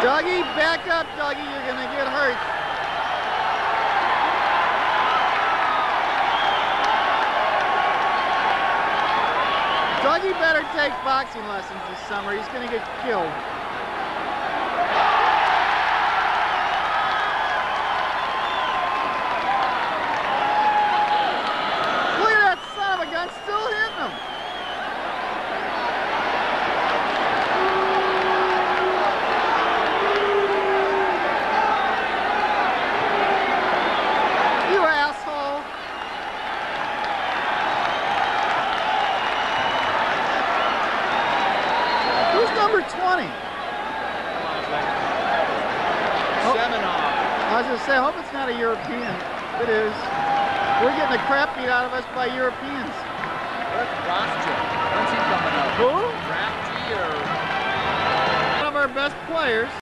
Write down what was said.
Dougie, back up, Dougie. You're going to get hurt. Dougie better take boxing lessons this summer. He's going to get killed. Look at that son of a gun still hitting him. You asshole. Who's number 20? Oh, I was going to say, I hope it's not a European. It is. We're getting the crap beat out of us by Europeans. When's he coming up? Who? Rafty or... One of our best players.